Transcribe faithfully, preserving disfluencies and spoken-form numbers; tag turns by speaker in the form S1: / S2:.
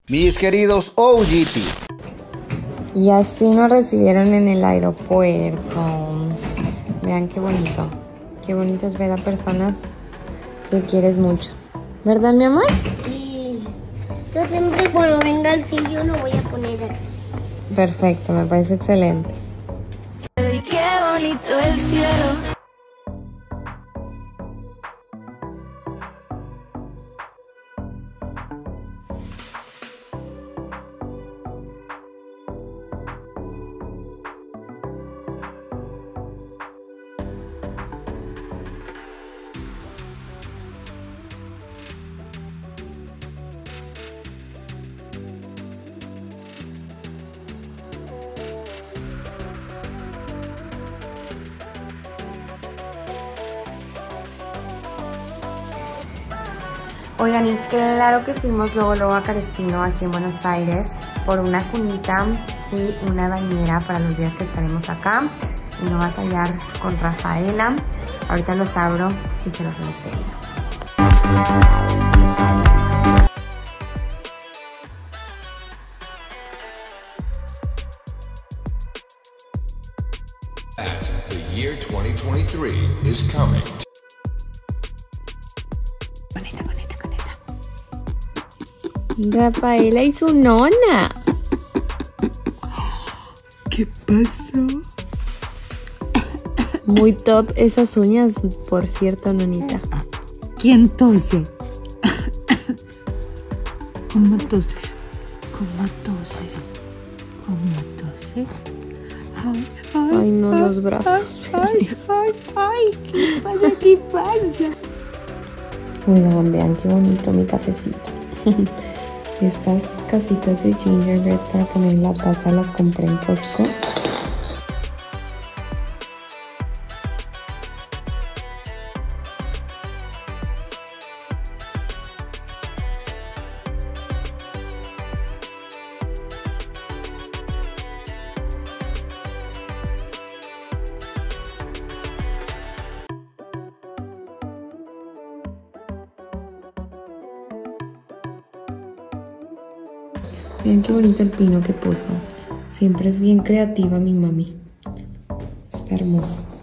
S1: Mis queridos O G Ts.
S2: Y así nos recibieron en el aeropuerto. Vean qué bonito. Qué bonito es ver a personas que quieres mucho. ¿Verdad, mi amor?
S3: Sí. Yo siempre cuando venga el fillo lo voy a poner aquí.
S2: Perfecto, me parece excelente.
S4: Y qué bonito el cielo.
S2: Oigan, y claro que fuimos luego, luego a Carestino, aquí en Buenos Aires, por una cunita y una bañera para los días que estaremos acá. Y no batallar con Rafaela. Ahorita los abro y se los enseño.
S5: The year twenty twenty-three is coming.
S2: Rafaela y su nona.
S6: ¿Qué pasó?
S2: Muy top esas uñas, por cierto, nonita.
S6: ¿Quién tose? ¿Cómo toses? ¿Cómo toses? ¿Cómo toses? Ay, ay,
S2: Ay, no,
S6: ay,
S2: los brazos.
S6: Ay, ay, ay, ¿qué pasa? ¿Qué pasa?
S2: Oigan, vean qué bonito mi cafecito. Estas casitas de gingerbread para poner en la taza las compré en Costco. Vean qué bonito el pino que puso. Siempre es bien creativa mi mami. Está hermoso.